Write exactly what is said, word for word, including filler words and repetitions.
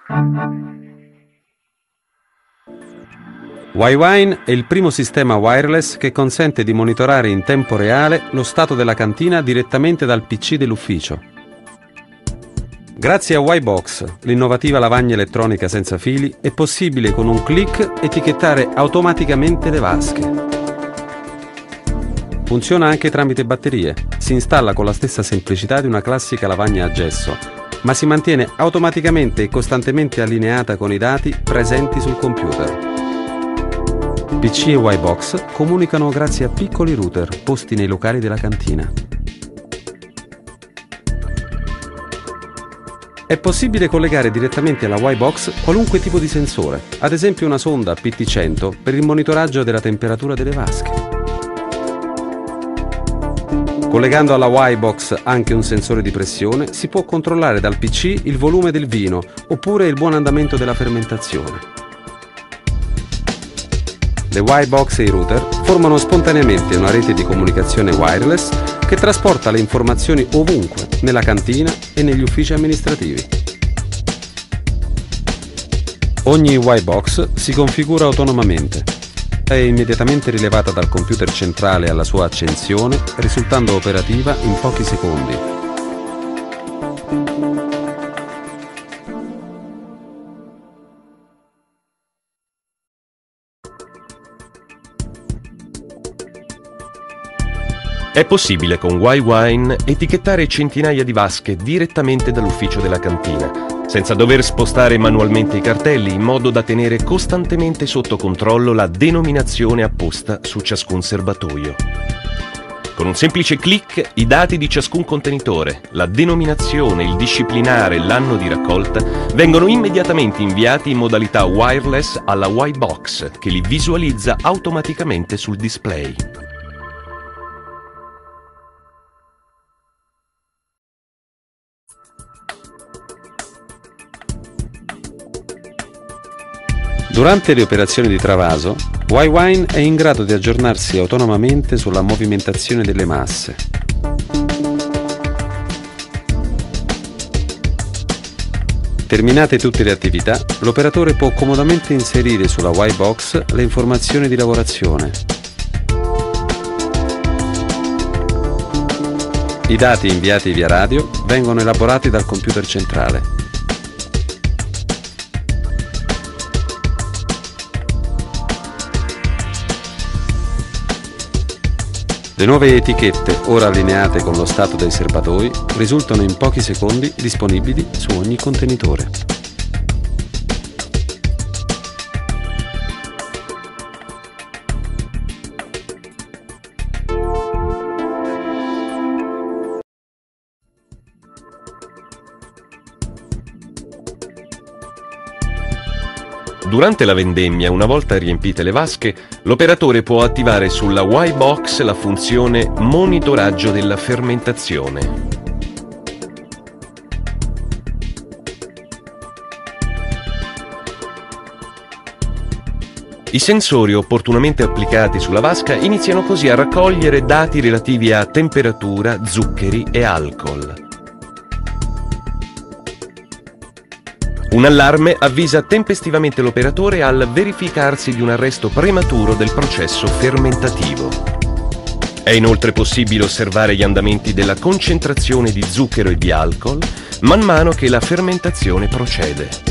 Y-Wine è il primo sistema wireless che consente di monitorare in tempo reale lo stato della cantina direttamente dal P C dell'ufficio. Grazie a Y-Box, l'innovativa lavagna elettronica senza fili, è possibile con un click etichettare automaticamente le vasche. Funziona anche tramite batterie, si installa con la stessa semplicità di una classica lavagna a gesso, ma si mantiene automaticamente e costantemente allineata con i dati presenti sul computer. P C e Y-Box comunicano grazie a piccoli router posti nei locali della cantina. È possibile collegare direttamente alla Y-Box qualunque tipo di sensore, ad esempio una sonda P T cento per il monitoraggio della temperatura delle vasche. Collegando alla Y-Box anche un sensore di pressione, si può controllare dal P C il volume del vino oppure il buon andamento della fermentazione. Le Y-Box e i router formano spontaneamente una rete di comunicazione wireless che trasporta le informazioni ovunque, nella cantina e negli uffici amministrativi. Ogni Y-Box si configura autonomamente. È immediatamente rilevata dal computer centrale alla sua accensione, risultando operativa in pochi secondi. È possibile con Y-Wine etichettare centinaia di vasche direttamente dall'ufficio della cantina, senza dover spostare manualmente i cartelli, in modo da tenere costantemente sotto controllo la denominazione apposta su ciascun serbatoio. Con un semplice clic, i dati di ciascun contenitore, la denominazione, il disciplinare e l'anno di raccolta vengono immediatamente inviati in modalità wireless alla Y-Box, che li visualizza automaticamente sul display. Durante le operazioni di travaso, Y-Wine è in grado di aggiornarsi autonomamente sulla movimentazione delle masse. Terminate tutte le attività, l'operatore può comodamente inserire sulla Y-Box le informazioni di lavorazione. I dati inviati via radio vengono elaborati dal computer centrale. Le nuove etichette, ora allineate con lo stato dei serbatoi, risultano in pochi secondi disponibili su ogni contenitore. Durante la vendemmia, una volta riempite le vasche, l'operatore può attivare sulla Y-Box la funzione monitoraggio della fermentazione. I sensori opportunamente applicati sulla vasca iniziano così a raccogliere dati relativi a temperatura, zuccheri e alcol. Un allarme avvisa tempestivamente l'operatore al verificarsi di un arresto prematuro del processo fermentativo. È inoltre possibile osservare gli andamenti della concentrazione di zucchero e di alcol man mano che la fermentazione procede.